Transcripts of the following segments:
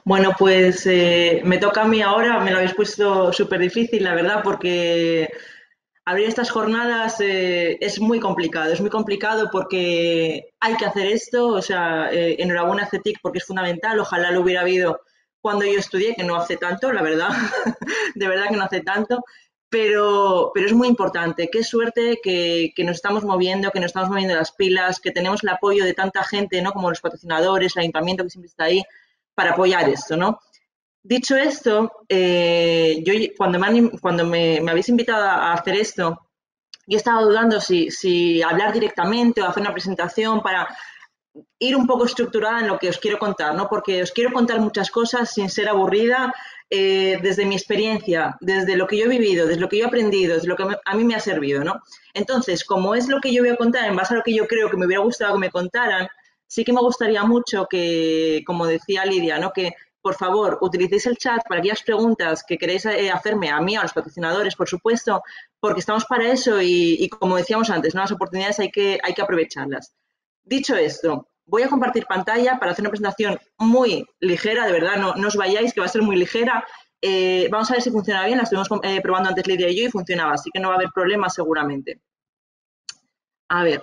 Bueno, pues me toca a mí ahora, me lo habéis puesto súper difícil, la verdad, porque abrir estas jornadas es muy complicado porque hay que hacer esto, o sea, enhorabuena a CETIC porque es fundamental, ojalá lo hubiera habido cuando yo estudié, que no hace tanto, la verdad, de verdad que no hace tanto, pero es muy importante. Qué suerte que nos estamos moviendo, que nos estamos moviendo las pilas, que tenemos el apoyo de tanta gente, ¿no? Como los patrocinadores, el ayuntamiento que siempre está ahí para apoyar esto, ¿no? Dicho esto, yo cuando me habéis invitado a hacer esto, yo estaba dudando si hablar directamente o hacer una presentación para ir un poco estructurada en lo que os quiero contar, ¿no? Porque os quiero contar muchas cosas sin ser aburrida, desde mi experiencia, desde lo que yo he vivido, desde lo que yo he aprendido, desde lo que a mí me ha servido, ¿no? Entonces, como es lo que yo voy a contar en base a lo que yo creo que me hubiera gustado que me contaran, sí que me gustaría mucho que, como decía Lidia, ¿no? Que por favor utilicéis el chat para aquellas preguntas que queréis hacerme a mí, a los patrocinadores, por supuesto, porque estamos para eso y como decíamos antes, ¿no? Las oportunidades hay que aprovecharlas. Dicho esto, voy a compartir pantalla para hacer una presentación muy ligera, de verdad, no os vayáis, que va a ser muy ligera. Vamos a ver si funciona bien, la estuvimos probando antes Lidia y yo y funcionaba, así que no va a haber problemas seguramente. A ver,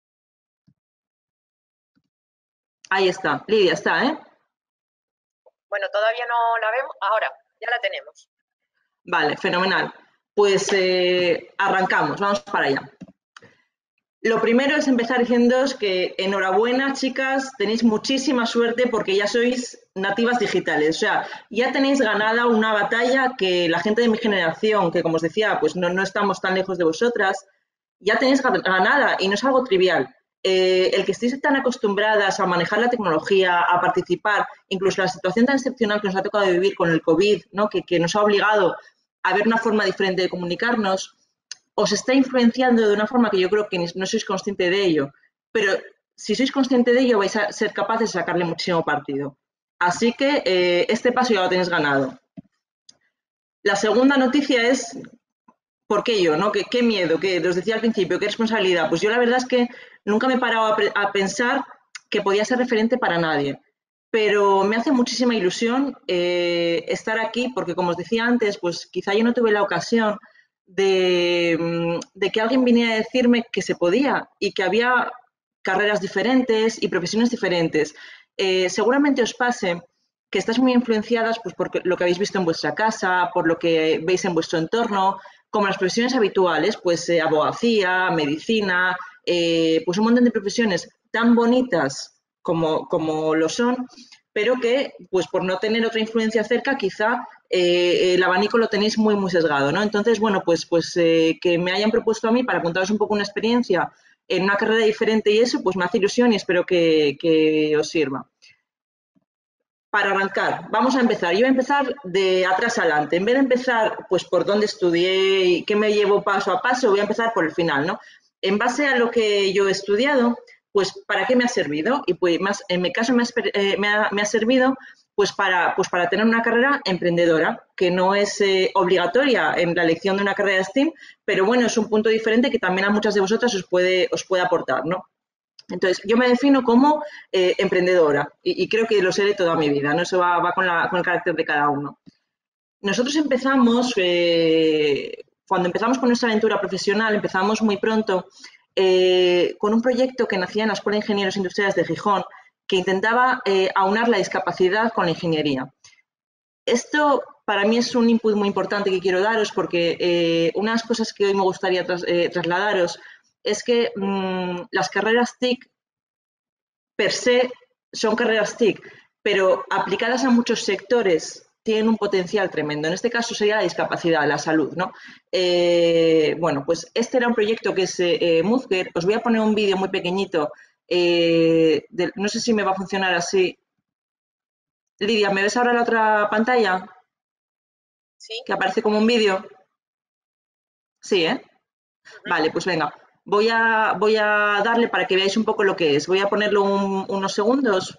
ahí está, Lidia está, ¿eh? Bueno, todavía no la vemos. Ahora, ya la tenemos. Vale, fenomenal. Pues arrancamos, vamos para allá. Lo primero es empezar diciéndoos que enhorabuena, chicas, tenéis muchísima suerte porque ya sois nativas digitales. O sea, ya tenéis ganada una batalla que la gente de mi generación, que como os decía, pues no estamos tan lejos de vosotras, ya tenéis ganada y no es algo trivial. El que estéis tan acostumbradas a manejar la tecnología, a participar, incluso la situación tan excepcional que nos ha tocado vivir con el COVID, ¿no? que nos ha obligado a ver una forma diferente de comunicarnos, os está influenciando de una forma que yo creo que no sois consciente de ello, pero si sois consciente de ello vais a ser capaces de sacarle muchísimo partido. Así que este paso ya lo tenéis ganado. La segunda noticia es, ¿por qué yo? ¿No? ¿Qué miedo? ¿Qué, os decía al principio, qué responsabilidad? Pues yo la verdad es que nunca me he parado a pensar que podía ser referente para nadie. Pero me hace muchísima ilusión estar aquí porque, como os decía antes, pues quizá yo no tuve la ocasión de que alguien viniera a decirme que se podía y que había carreras diferentes y profesiones diferentes. Seguramente os pase que estáis muy influenciadas pues, por lo que habéis visto en vuestra casa, por lo que veis en vuestro entorno, como las profesiones habituales, pues abogacía, medicina, pues un montón de profesiones tan bonitas como lo son, pero que pues por no tener otra influencia cerca quizá el abanico lo tenéis muy muy sesgado, ¿no? Entonces, bueno, pues que me hayan propuesto a mí para contaros un poco una experiencia en una carrera diferente y eso, pues me hace ilusión y espero que os sirva. Para arrancar, vamos a empezar. Yo voy a empezar de atrás adelante. En vez de empezar pues por dónde estudié y qué me llevo paso a paso, voy a empezar por el final, ¿no? En base a lo que yo he estudiado, pues ¿para qué me ha servido? Y pues más, en mi caso me ha servido pues para tener una carrera emprendedora, que no es obligatoria en la elección de una carrera de STEAM, pero bueno, es un punto diferente que también a muchas de vosotras os puede aportar, ¿no? Entonces, yo me defino como emprendedora y creo que lo seré toda mi vida, ¿no? Eso va con el carácter de cada uno. Nosotros empezamos, cuando empezamos con nuestra aventura profesional, empezamos muy pronto con un proyecto que nacía en la Escuela de Ingenieros Industriales de Gijón, que intentaba aunar la discapacidad con la ingeniería. Esto para mí es un input muy importante que quiero daros porque una de las cosas que hoy me gustaría trasladaros es que las carreras TIC per se son carreras TIC, pero aplicadas a muchos sectores tienen un potencial tremendo. En este caso sería la discapacidad, la salud, ¿no? Bueno, pues este era un proyecto que es Muzger. Os voy a poner un vídeo muy pequeñito. No sé si me va a funcionar así. Lidia, ¿me ves ahora la otra pantalla? ¿Sí? Que aparece como un vídeo. Sí, ¿eh? Ujú. Vale, pues venga. Voy a darle para que veáis un poco lo que es. Voy a ponerlo unos segundos.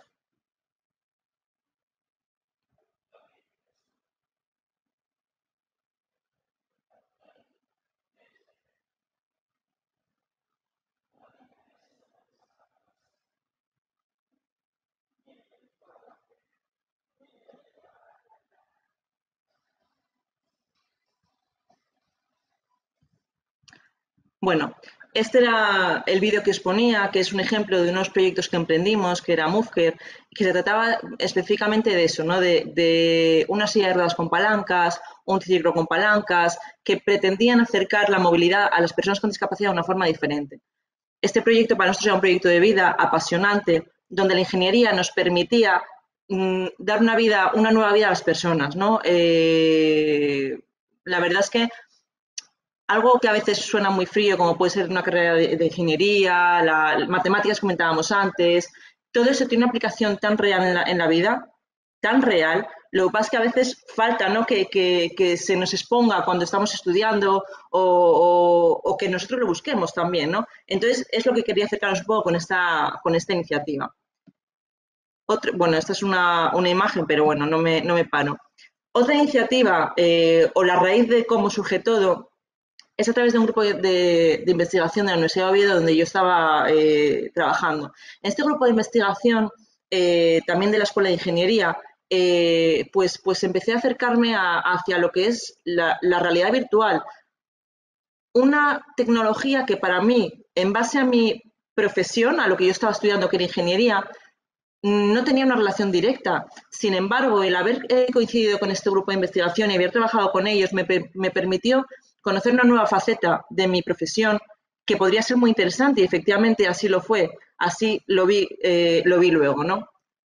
Bueno, este era el vídeo que os ponía, que es un ejemplo de unos proyectos que emprendimos, que era Moveker, que se trataba específicamente de eso, ¿no? De una silla de ruedas con palancas, un triciclo con palancas, que pretendían acercar la movilidad a las personas con discapacidad de una forma diferente. Este proyecto para nosotros era un proyecto de vida apasionante, donde la ingeniería nos permitía dar una nueva vida a las personas, ¿no? La verdad es que algo que a veces suena muy frío, como puede ser una carrera de ingeniería, matemáticas comentábamos antes, todo eso tiene una aplicación tan real en la vida, tan real. Lo que pasa es que a veces falta, ¿no? que se nos exponga cuando estamos estudiando o que nosotros lo busquemos también, ¿no? Entonces, es lo que quería acercaros un poco con esta iniciativa. Bueno, esta es una imagen, pero bueno, no me paro. Otra iniciativa, o la raíz de cómo surge todo, es a través de un grupo de investigación de la Universidad de Oviedo donde yo estaba trabajando. En este grupo de investigación, también de la Escuela de Ingeniería, pues empecé a acercarme hacia lo que es la realidad virtual. Una tecnología que para mí, en base a mi profesión, a lo que yo estaba estudiando, que era ingeniería, no tenía una relación directa. Sin embargo, el haber coincidido con este grupo de investigación y haber trabajado con ellos me permitió conocer una nueva faceta de mi profesión que podría ser muy interesante y efectivamente así lo fue. Así lo vi luego, ¿no?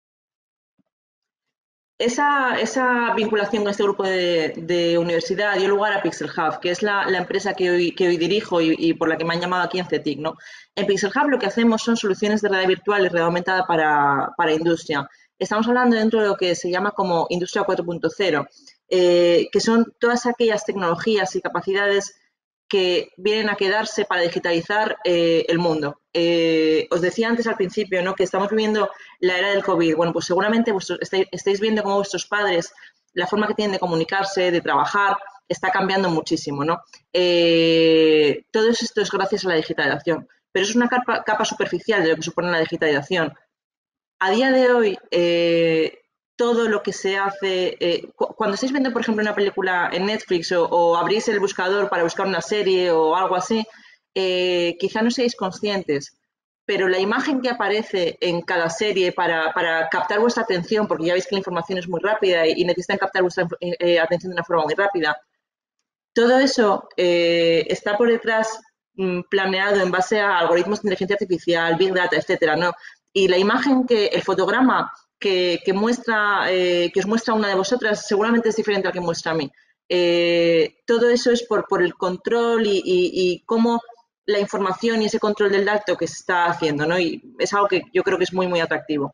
Esa vinculación con este grupo de universidad dio lugar a Pixel Hub, que es la empresa que hoy dirijo y por la que me han llamado aquí en CETIC, ¿no? En Pixel Hub lo que hacemos son soluciones de realidad virtual y realidad aumentada para industria. Estamos hablando dentro de lo que se llama como Industria 4.0, que son todas aquellas tecnologías y capacidades que vienen a quedarse para digitalizar el mundo. Os decía antes al principio, ¿no? que estamos viviendo la era del COVID. Bueno, pues seguramente estáis viendo cómo vuestros padres, la forma que tienen de comunicarse, de trabajar, está cambiando muchísimo, ¿no? Todo esto es gracias a la digitalización, pero es una capa superficial de lo que supone la digitalización. A día de hoy, todo lo que se hace, cuando estáis viendo, por ejemplo, una película en Netflix o abrís el buscador para buscar una serie o algo así, quizá no seáis conscientes, pero la imagen que aparece en cada serie para captar vuestra atención, porque ya veis que la información es muy rápida y necesitan captar vuestra atención de una forma muy rápida, todo eso está por detrás planeado en base a algoritmos de inteligencia artificial, big data, etcétera, ¿no? Y la imagen el fotograma muestra, que os muestra una de vosotras, seguramente es diferente al que muestra a mí. Todo eso es por el control y cómo la información y ese control del dato que se está haciendo, ¿no? Y es algo que yo creo que es muy, muy atractivo.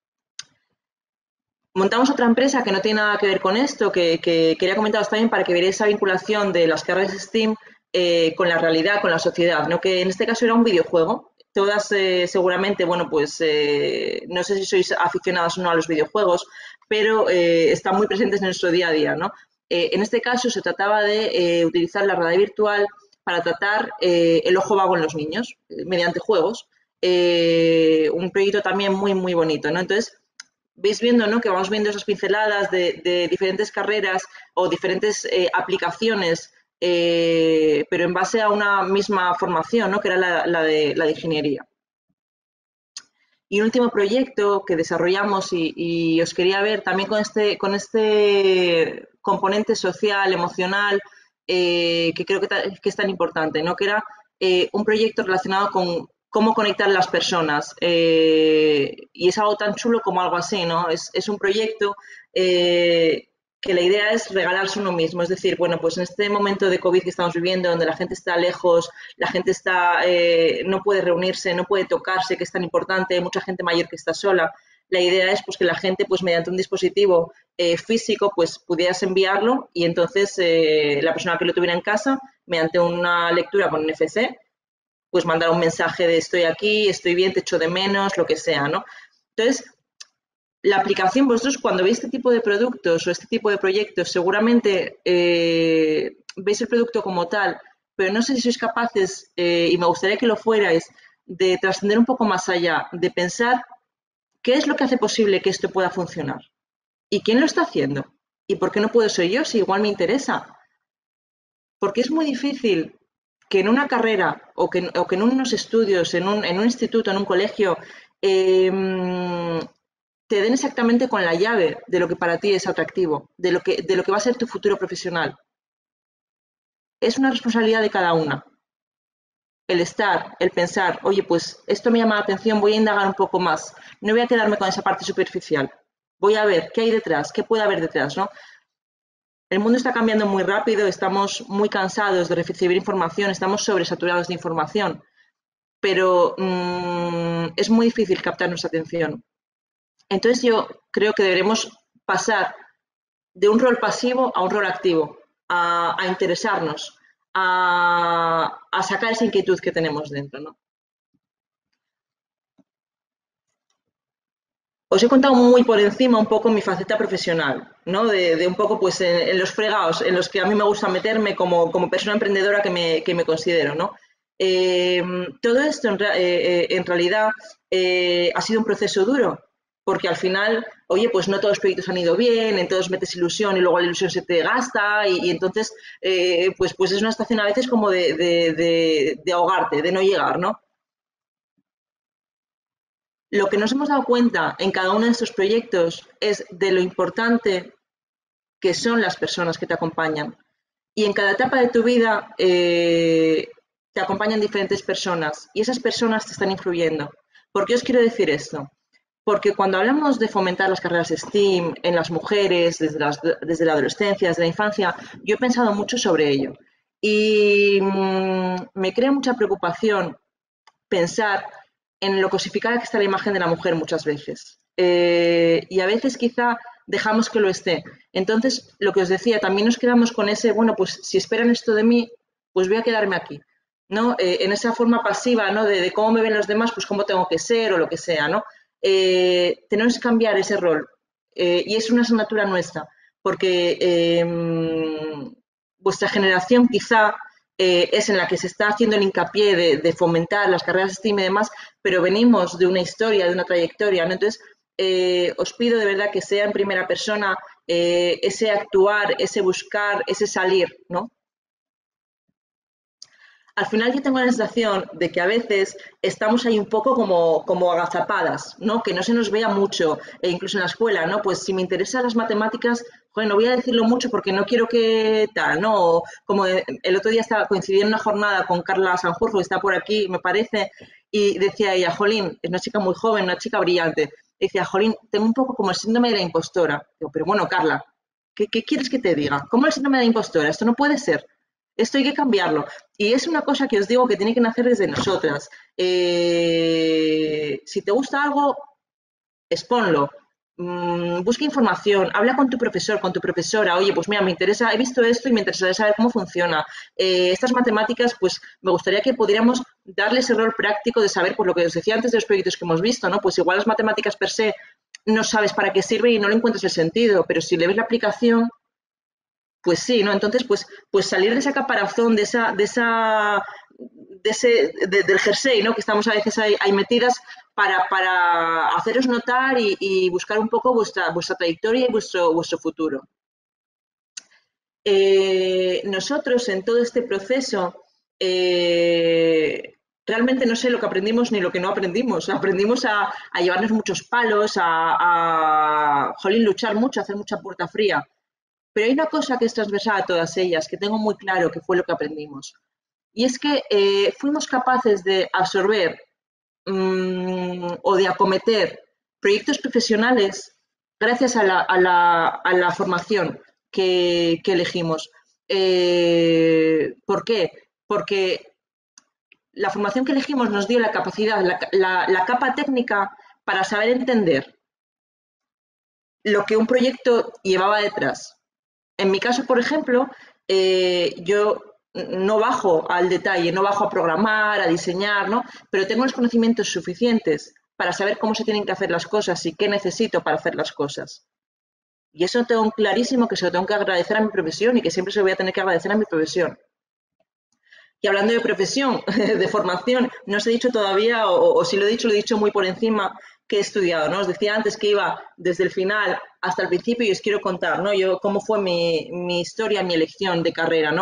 Montamos otra empresa que no tiene nada que ver con esto, que quería comentaros también para que veáis esa vinculación de las carreras STEAM con la realidad, con la sociedad, ¿no? Que en este caso era un videojuego. Todas seguramente, bueno, pues no sé si sois aficionadas o no a los videojuegos, pero están muy presentes en nuestro día a día, ¿no? En este caso se trataba de utilizar la realidad virtual para tratar el ojo vago en los niños mediante juegos. Un proyecto también muy, muy bonito, ¿no? Entonces, veis viendo, ¿no? Que vamos viendo esas pinceladas de diferentes carreras o diferentes aplicaciones, pero en base a una misma formación, ¿no? Que era la de ingeniería. Y un último proyecto que desarrollamos y os quería ver también con este componente social, emocional, que creo que es tan importante, ¿no? Que era un proyecto relacionado con cómo conectar las personas. Y es algo tan chulo como algo así, ¿no? Es un proyecto que la idea es regalarse uno mismo. Es decir, bueno, pues en este momento de COVID que estamos viviendo, donde la gente está lejos, la gente no puede reunirse, no puede tocarse, que es tan importante, hay mucha gente mayor que está sola. La idea es pues, que la gente, pues mediante un dispositivo físico, pues pudieras enviarlo y entonces la persona que lo tuviera en casa, mediante una lectura con NFC, pues mandar un mensaje de estoy aquí, estoy bien, te echo de menos, lo que sea, ¿no? Entonces, la aplicación, vosotros cuando veis este tipo de productos o este tipo de proyectos, seguramente veis el producto como tal, pero no sé si sois capaces, y me gustaría que lo fuerais, de trascender un poco más allá, de pensar qué es lo que hace posible que esto pueda funcionar y quién lo está haciendo y por qué no puedo ser yo si igual me interesa. Porque es muy difícil que en una carrera o que en unos estudios, en un instituto, en un colegio, te den exactamente con la llave de lo que para ti es atractivo, de lo que va a ser tu futuro profesional. Es una responsabilidad de cada una. El estar, el pensar, oye, pues esto me llama la atención, voy a indagar un poco más, no voy a quedarme con esa parte superficial, voy a ver qué hay detrás, qué puede haber detrás, ¿no? El mundo está cambiando muy rápido, estamos muy cansados de recibir información, estamos sobresaturados de información, pero es muy difícil captar nuestra atención. Entonces yo creo que deberemos pasar de un rol pasivo a un rol activo, a interesarnos, a sacar esa inquietud que tenemos dentro, ¿no? Os he contado muy por encima un poco mi faceta profesional, ¿no? De un poco pues en los fregados en los que a mí me gusta meterme como persona emprendedora que me considero, ¿no? Todo esto en realidad ha sido un proceso duro, porque al final, oye, pues no todos los proyectos han ido bien, en todos metes ilusión y luego la ilusión se te gasta y entonces pues es una estación a veces como de ahogarte, de no llegar, ¿no? Lo que nos hemos dado cuenta en cada uno de estos proyectos es de lo importante que son las personas que te acompañan. Y en cada etapa de tu vida te acompañan diferentes personas y esas personas te están influyendo. ¿Por qué os quiero decir esto? Porque cuando hablamos de fomentar las carreras STEAM en las mujeres, desde la adolescencia, desde la infancia, yo he pensado mucho sobre ello. Y me crea mucha preocupación pensar en lo cosificada que está la imagen de la mujer muchas veces. Y a veces quizá dejamos que lo esté. Entonces, lo que os decía, también nos quedamos con ese, bueno, pues si esperan esto de mí, pues voy a quedarme aquí, ¿no? En esa forma pasiva, ¿no? De cómo me ven los demás, pues cómo tengo que ser o lo que sea, ¿no? Tenemos que cambiar ese rol. Y es una asignatura nuestra, porque vuestra generación quizá es en la que se está haciendo el hincapié de fomentar las carreras STEAM y demás, pero venimos de una historia, de una trayectoria, ¿no? Entonces, os pido de verdad que sea en primera persona ese actuar, ese buscar, ese salir, ¿no? Al final yo tengo la sensación de que a veces estamos ahí un poco como agazapadas, ¿no? Que no se nos vea mucho, incluso en la escuela, ¿no? Pues si me interesan las matemáticas, bueno, no voy a decirlo mucho porque no quiero que tal, ¿no? O como el otro día coincidí en una jornada con Carla Sanjurjo, que está por aquí, me parece, y decía ella, Jolín, es una chica muy joven, una chica brillante, decía, Jolín, tengo un poco como el síndrome de la impostora. Digo, pero bueno, Carla, ¿qué quieres que te diga? ¿Cómo el síndrome de la impostora? Esto no puede ser. Esto hay que cambiarlo. Y es una cosa que os digo que tiene que nacer desde nosotras. Si te gusta algo, exponlo. Busca información, habla con tu profesor, con tu profesora. Oye, pues mira, me interesa, he visto esto y me interesaría saber cómo funciona. Estas matemáticas, pues me gustaría que pudiéramos darle ese rol práctico de saber, pues lo que os decía antes de los proyectos que hemos visto, ¿no? Pues igual las matemáticas per se no sabes para qué sirven y no le encuentras el sentido, pero si le ves la aplicación, pues sí, ¿no? Entonces, pues salir de esa caparazón, del jersey, ¿no? Que estamos a veces ahí metidas para haceros notar y buscar un poco vuestra trayectoria y vuestro futuro. Nosotros en todo este proceso realmente no sé lo que aprendimos ni lo que no aprendimos. Aprendimos a llevarnos muchos palos, jolín, luchar mucho, hacer mucha puerta fría. Pero hay una cosa que es transversal a todas ellas, que tengo muy claro que fue lo que aprendimos. Y es que fuimos capaces de absorber o de acometer proyectos profesionales gracias a la formación que elegimos. ¿Por qué? Porque la formación que elegimos nos dio la capacidad, la capa técnica para saber entender lo que un proyecto llevaba detrás. En mi caso, por ejemplo, yo no bajo al detalle, no bajo a programar, a diseñar, ¿no? Pero tengo los conocimientos suficientes para saber cómo se tienen que hacer las cosas y qué necesito para hacer las cosas. Y eso tengo clarísimo que se lo tengo que agradecer a mi profesión y que siempre se lo voy a tener que agradecer a mi profesión. Y hablando de profesión, de formación, no os he dicho todavía, o si lo he dicho muy por encima, que he estudiado, ¿no? Os decía antes que iba desde el final hasta el principio y os quiero contar, ¿no? Yo, cómo fue mi historia, mi elección de carrera, ¿no?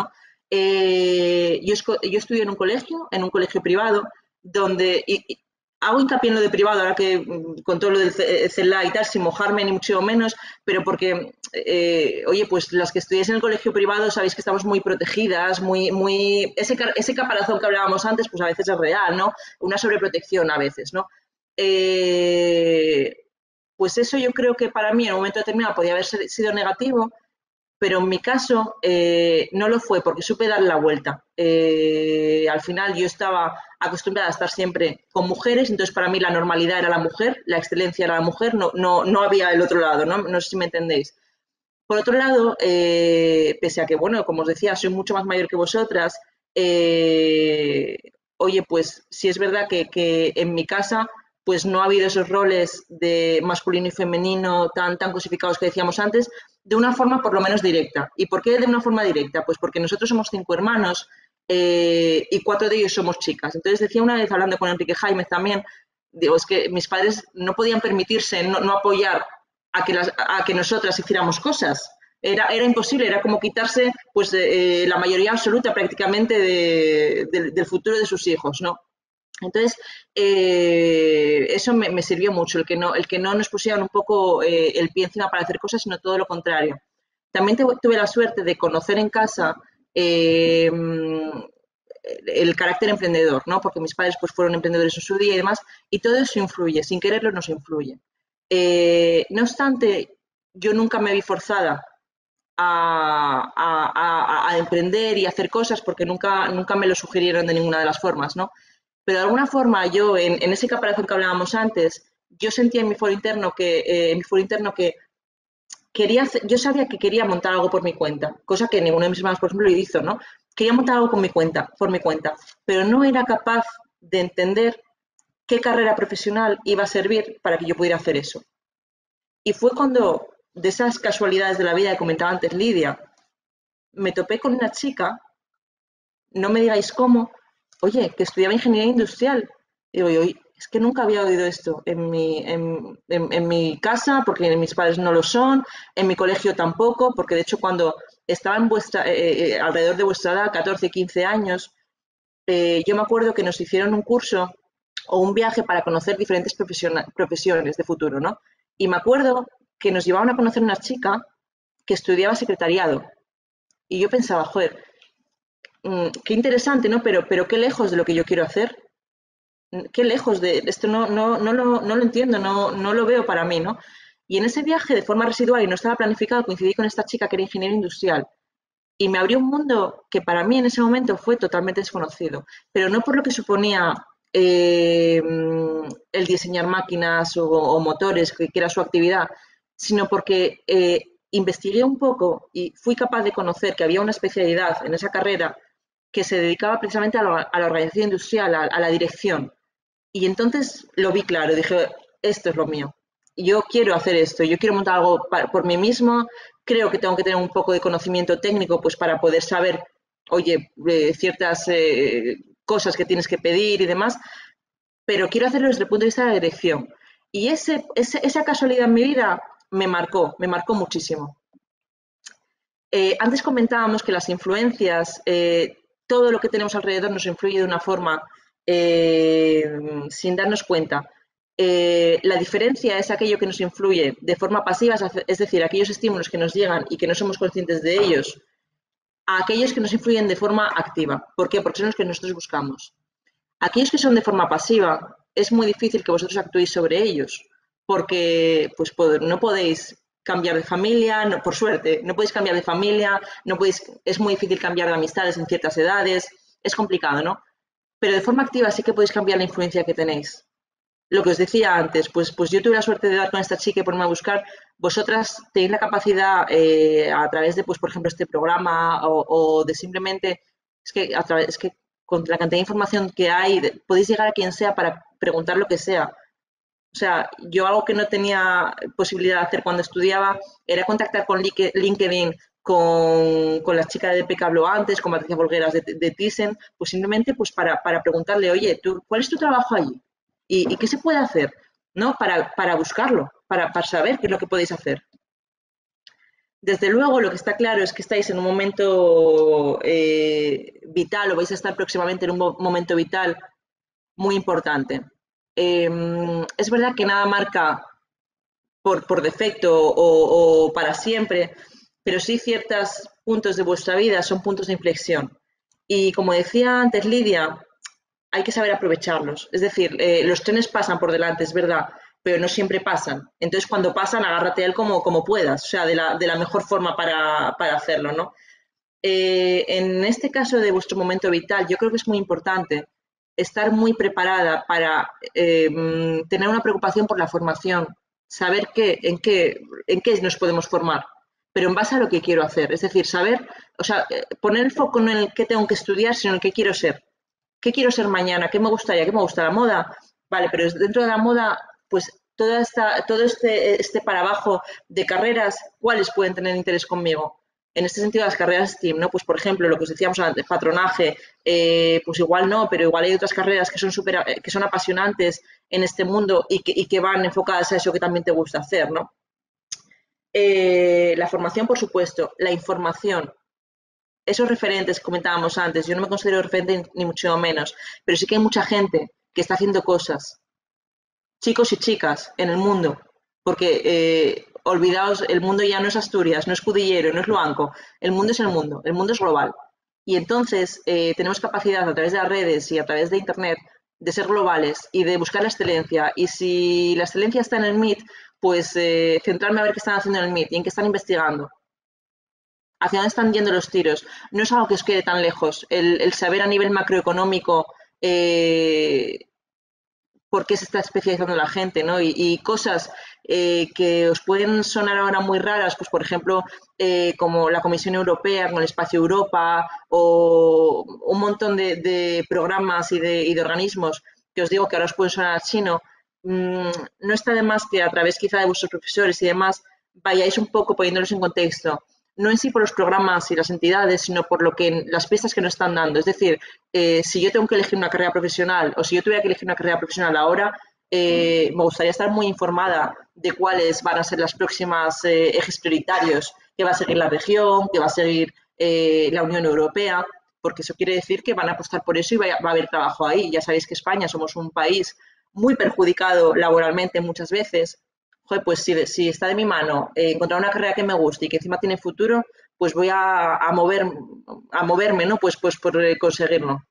Yo estudio en un colegio privado, donde hago hincapié en lo de privado, ahora que con todo lo del CELA y tal, sin mojarme ni mucho menos, pero porque, oye, pues las que estudiáis en el colegio privado sabéis que estamos muy protegidas, ese caparazón que hablábamos antes, pues a veces es real, ¿no? Una sobreprotección a veces, ¿no? Eh, pues eso yo creo que para mí en un momento determinado podía haber sido negativo, pero en mi caso no lo fue porque supe dar la vuelta. Al final yo estaba acostumbrada a estar siempre con mujeres, entonces para mí la normalidad era la mujer, la excelencia era la mujer, no había el otro lado, no sé si me entendéis. Por otro lado, pese a que, bueno, como os decía, soy mucho más mayor que vosotras, eh, oye, pues sí es verdad que en mi casa pues no ha habido esos roles de masculino y femenino tan cosificados que decíamos antes, de una forma por lo menos directa. ¿Y por qué de una forma directa? Pues porque nosotros somos 5 hermanos y 4 de ellos somos chicas. Entonces decía una vez, hablando con Enrique Jaime también, digo, es que mis padres no podían permitirse no apoyar a que nosotras hiciéramos cosas. Era imposible, era como quitarse pues la mayoría absoluta prácticamente del futuro de sus hijos, ¿no? Entonces, eso me sirvió mucho, el que no nos pusieran un poco el pie encima para hacer cosas, sino todo lo contrario. También tuve la suerte de conocer en casa eh, el carácter emprendedor, ¿no? Porque mis padres pues, fueron emprendedores en su día y demás, y todo eso influye, sin quererlo nos influye. No obstante, yo nunca me vi forzada a emprender y hacer cosas porque nunca me lo sugirieron de ninguna de las formas, ¿no? Pero de alguna forma yo, en ese caparazón que hablábamos antes, yo sentía en mi foro interno que yo sabía que quería montar algo por mi cuenta, cosa que ninguno de mis hermanos, por ejemplo, lo hizo, ¿no? Quería montar algo por mi cuenta, pero no era capaz de entender qué carrera profesional iba a servir para que yo pudiera hacer eso. Y fue cuando, de esas casualidades de la vida que comentaba antes Lidia, me topé con una chica, no me digáis cómo, oye, que estudiaba ingeniería industrial. Digo, yo, es que nunca había oído esto en mi casa, porque mis padres no lo son, en mi colegio tampoco, porque de hecho cuando estaba alrededor de vuestra edad, 14, 15 años, yo me acuerdo que nos hicieron un curso o un viaje para conocer diferentes profesiones de futuro, ¿no? Y me acuerdo que nos llevaban a conocer una chica que estudiaba secretariado. Y yo pensaba, joder, qué interesante, ¿no? Pero qué lejos de lo que yo quiero hacer. Qué lejos de esto, no lo entiendo, no lo veo para mí, ¿no? Y en ese viaje, de forma residual y no estaba planificado, coincidí con esta chica que era ingeniera industrial. Y me abrió un mundo que para mí en ese momento fue totalmente desconocido, pero no por lo que suponía el diseñar máquinas o motores, que era su actividad, sino porque investigué un poco y fui capaz de conocer que había una especialidad en esa carrera que se dedicaba precisamente a la organización industrial, a la dirección. Y entonces lo vi claro, dije, esto es lo mío. Yo quiero hacer esto, yo quiero montar algo por mí mismo, creo que tengo que tener un poco de conocimiento técnico pues para poder saber, oye, ciertas cosas que tienes que pedir y demás, pero quiero hacerlo desde el punto de vista de la dirección. Y esa casualidad en mi vida me marcó muchísimo. Antes comentábamos que las influencias, todo lo que tenemos alrededor nos influye de una forma eh, sin darnos cuenta. La diferencia es aquello que nos influye de forma pasiva, es decir, aquellos estímulos que nos llegan y que no somos conscientes de ellos, a aquellos que nos influyen de forma activa. ¿Por qué? Porque son los que nosotros buscamos. Aquellos que son de forma pasiva, es muy difícil que vosotros actuéis sobre ellos, porque pues, no podéis cambiar de familia, no, por suerte, no podéis cambiar de familia, no podéis, es muy difícil cambiar de amistades en ciertas edades, es complicado, ¿no? Pero de forma activa sí que podéis cambiar la influencia que tenéis. Lo que os decía antes, pues yo tuve la suerte de dar con esta chica y ponerme a buscar. Vosotras tenéis la capacidad a través de, pues, por ejemplo, este programa o de simplemente, es que con la cantidad de información que hay, podéis llegar a quien sea para preguntar lo que sea. O sea, yo algo que no tenía posibilidad de hacer cuando estudiaba era contactar con LinkedIn, con la chica de P que habló antes, con Patricia Volgueras de Thyssen, pues simplemente pues para preguntarle, oye, ¿cuál es tu trabajo allí? ¿Y qué se puede hacer? ¿No? Para buscarlo, para saber qué es lo que podéis hacer. Desde luego, lo que está claro es que estáis en un momento vital o vais a estar próximamente en un momento vital muy importante. Es verdad que nada marca por defecto o para siempre, pero sí ciertos puntos de vuestra vida son puntos de inflexión. Y como decía antes Lidia, hay que saber aprovecharlos. Es decir, los trenes pasan por delante, es verdad, pero no siempre pasan. Entonces, cuando pasan, agárrate a él como puedas, o sea, de la mejor forma para hacerlo, ¿no? En este caso de vuestro momento vital, yo creo que es muy importante estar muy preparada para tener una preocupación por la formación, saber en qué nos podemos formar, pero en base a lo que quiero hacer. Es decir, saber, o sea, poner el foco no en el que tengo que estudiar, sino en el que quiero ser. ¿Qué quiero ser mañana? ¿Qué me gustaría? ¿Qué me gusta la moda? Vale, pero dentro de la moda, pues todo este para abajo de carreras, ¿cuáles pueden tener interés conmigo? En este sentido, las carreras STEAM, ¿no? Pues por ejemplo, lo que os decíamos antes, patronaje, pues igual no, pero igual hay otras carreras que son que son apasionantes en este mundo y que van enfocadas a eso que también te gusta hacer, ¿no? La formación, por supuesto, la información, esos referentes que comentábamos antes, yo no me considero referente ni mucho menos, pero sí que hay mucha gente que está haciendo cosas, chicos y chicas en el mundo, porque olvidaos, el mundo ya no es Asturias, no es Cudillero, no es Luanco, el mundo es global. Y entonces tenemos capacidad a través de las redes y a través de Internet de ser globales y de buscar la excelencia. Y si la excelencia está en el MIT, pues centrarme a ver qué están haciendo en el MIT y en qué están investigando, hacia dónde están yendo los tiros. No es algo que os quede tan lejos. El saber a nivel macroeconómico por qué se está especializando la gente, ¿no? Y cosas que os pueden sonar ahora muy raras, pues por ejemplo, como la Comisión Europea con el Espacio Europa o un montón de programas y de organismos que os digo que ahora os pueden sonar chino, no está de más que a través quizá de vuestros profesores y demás vayáis un poco poniéndolos en contexto, no en sí por los programas y las entidades, sino por lo que las pistas que nos están dando. Es decir, si yo tengo que elegir una carrera profesional o si yo tuviera que elegir una carrera profesional ahora, me gustaría estar muy informada de cuáles van a ser las próximas ejes prioritarios que va a seguir la región, que va a seguir la Unión Europea, porque eso quiere decir que van a apostar por eso y va a haber trabajo ahí. Ya sabéis que España somos un país muy perjudicado laboralmente muchas veces. Joder, pues si está de mi mano encontrar una carrera que me guste y que encima tiene futuro, pues voy a moverme, ¿no? Pues por conseguirlo.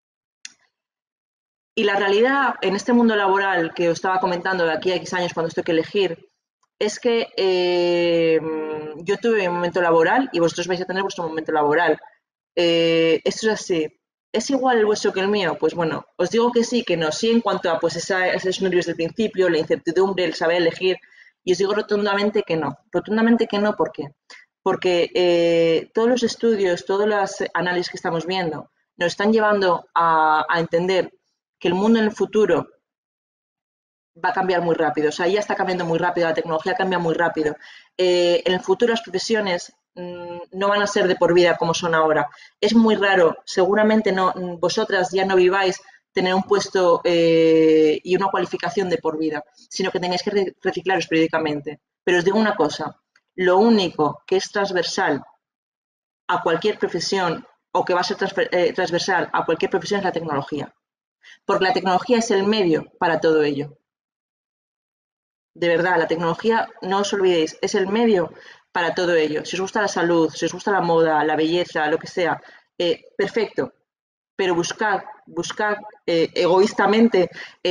Y la realidad en este mundo laboral que os estaba comentando de aquí a X años cuando esto hay que elegir, es que yo tuve mi momento laboral y vosotros vais a tener vuestro momento laboral. Esto es así. ¿Es igual el vuestro que el mío? Pues bueno, os digo que sí, que no. Sí en cuanto a pues esos nervios del principio, la incertidumbre, el saber elegir. Y os digo rotundamente que no. Rotundamente que no, ¿por qué? Porque todos los estudios, todos los análisis que estamos viendo nos están llevando a entender que el mundo en el futuro va a cambiar muy rápido. O sea, ya está cambiando muy rápido, la tecnología cambia muy rápido. En el futuro las profesiones no van a ser de por vida como son ahora. Es muy raro, seguramente no, vosotras ya no viváis tener un puesto y una cualificación de por vida, sino que tengáis que reciclaros periódicamente. Pero os digo una cosa, lo único que es transversal a cualquier profesión o que va a ser transversal a cualquier profesión es la tecnología, porque la tecnología es el medio para todo ello. De verdad, la tecnología, no os olvidéis, es el medio para todo ello. Si os gusta la salud, si os gusta la moda, la belleza, lo que sea, perfecto. Pero buscar egoístamente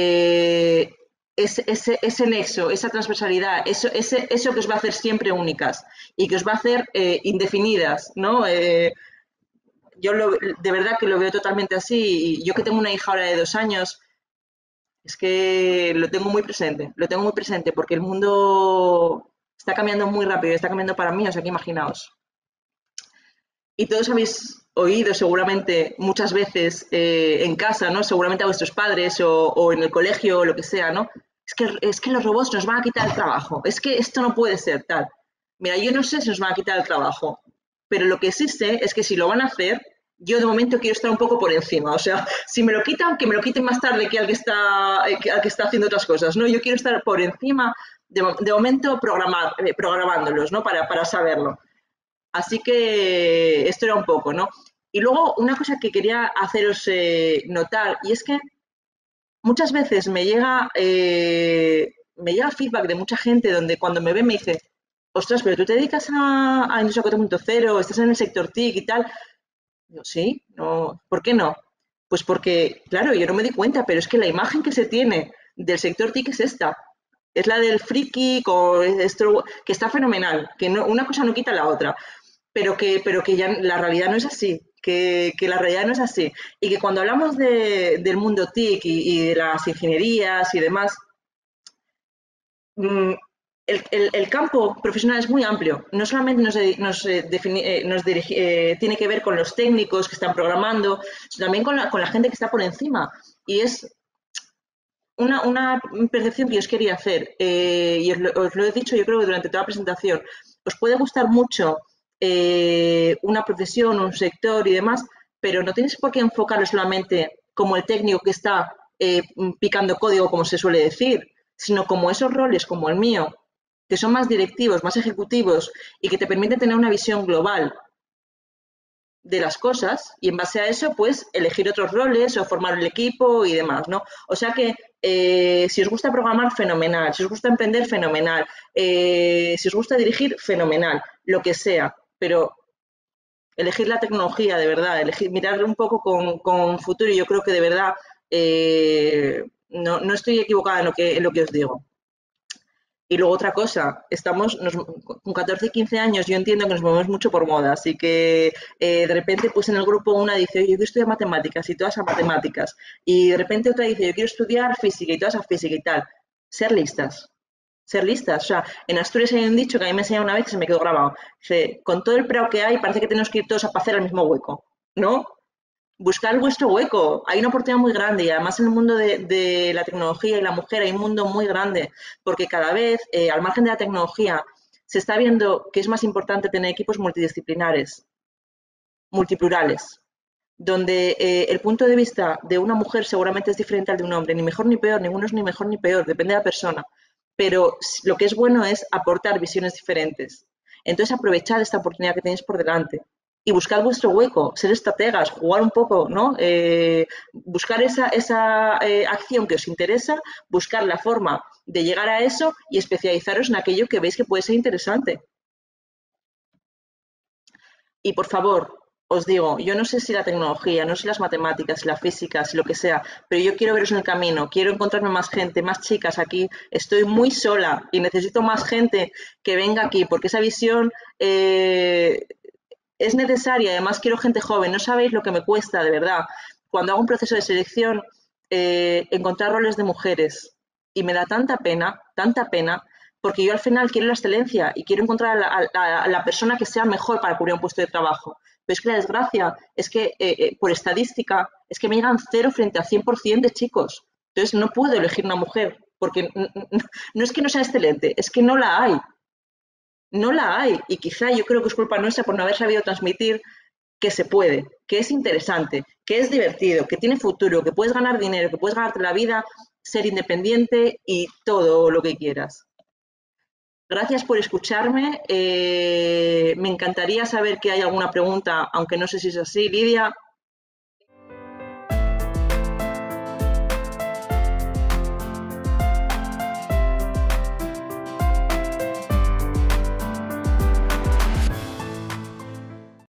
ese nexo, esa transversalidad, eso que os va a hacer siempre únicas y que os va a hacer indefinidas, ¿no? Yo de verdad que lo veo totalmente así. Y yo que tengo una hija ahora de 2 años, es que lo tengo muy presente porque el mundo está cambiando muy rápido, está cambiando para mí, o sea que imaginaos. Y todos habéis oído seguramente muchas veces en casa, ¿no? Seguramente a vuestros padres o en el colegio o lo que sea, ¿no? Es que los robots nos van a quitar el trabajo, es que esto no puede ser tal. Mira, yo no sé si nos van a quitar el trabajo, pero lo que sí sé es que si lo van a hacer, yo de momento quiero estar un poco por encima. O sea, si me lo quitan, que me lo quiten más tarde que al que está haciendo otras cosas, ¿no? Yo quiero estar por encima, de momento programándolos, ¿no? Para saberlo. Así que esto era un poco, ¿no? Y luego una cosa que quería haceros notar, y es que muchas veces me llega feedback de mucha gente donde cuando me ve me dice, ostras, pero tú te dedicas a Industria 4.0, estás en el sector TIC y tal. Digo, sí, no, ¿por qué no? Pues porque, claro, yo no me di cuenta, pero es que la imagen que se tiene del sector TIC es esta. Es la del friki con esto, que está fenomenal, que no, una cosa no quita la otra, pero que ya la realidad no es así, que la realidad no es así. Y que cuando hablamos del mundo TIC y de las ingenierías y demás, mm, el campo profesional es muy amplio. No solamente tiene que ver con los técnicos que están programando, sino también con la gente que está por encima. Y es una percepción que yo os quería hacer, y os lo he dicho yo creo que durante toda la presentación. Os puede gustar mucho una profesión, un sector y demás, pero no tienes por qué enfocarlo solamente como el técnico que está picando código, como se suele decir, sino como esos roles, como el mío, que son más directivos, más ejecutivos y que te permiten tener una visión global de las cosas y en base a eso, pues elegir otros roles o formar el equipo y demás, ¿no? O sea que si os gusta programar, fenomenal, si os gusta emprender, fenomenal, si os gusta dirigir, fenomenal, lo que sea, pero elegir la tecnología, de verdad, elegir, mirar un poco con futuro y yo creo que de verdad no estoy equivocada en lo que os digo. Y luego otra cosa, con 14 y 15 años yo entiendo que nos movemos mucho por moda, así que de repente pues en el grupo una dice, oye, yo quiero estudiar matemáticas y todas a matemáticas, y de repente otra dice, yo quiero estudiar física y todas a física y tal. Ser listas, ser listas. O sea, en Asturias hay un dicho que a mí me enseñaron una vez y se me quedó grabado. Dice, con todo el preo que hay parece que tenemos que ir todos a pasear al mismo hueco, ¿no? Buscar vuestro hueco. Hay una oportunidad muy grande y además en el mundo de la tecnología y la mujer hay un mundo muy grande porque cada vez, al margen de la tecnología, se está viendo que es más importante tener equipos multidisciplinares, multiplurales, donde el punto de vista de una mujer seguramente es diferente al de un hombre, ni mejor ni peor, ninguno es ni mejor ni peor, depende de la persona, pero lo que es bueno es aportar visiones diferentes. Entonces aprovechad esta oportunidad que tenéis por delante y buscad vuestro hueco, ser estrategas, jugar un poco, ¿no? Buscar esa acción que os interesa, buscar la forma de llegar a eso y especializaros en aquello que veis que puede ser interesante. Y por favor, os digo, yo no sé si la tecnología, no sé si las matemáticas, si la física, si lo que sea, pero yo quiero veros en el camino, quiero encontrarme más gente, más chicas aquí. Estoy muy sola y necesito más gente que venga aquí, porque esa visión es necesaria. Además, quiero gente joven. No sabéis lo que me cuesta, de verdad. Cuando hago un proceso de selección, encontrar roles de mujeres. Y me da tanta pena, porque yo al final quiero la excelencia y quiero encontrar a la persona que sea mejor para cubrir un puesto de trabajo. Pero es que la desgracia es que, por estadística, es que me llegan 0 frente a 100% de chicos. Entonces, no puedo elegir una mujer, porque no es que no sea excelente, es que no la hay. No la hay. Y quizá yo creo que es culpa nuestra por no haber sabido transmitir que se puede, que es interesante, que es divertido, que tiene futuro, que puedes ganar dinero, que puedes ganarte la vida, ser independiente y todo lo que quieras. Gracias por escucharme. Me encantaría saber que hay alguna pregunta, aunque no sé si es así, Lidia.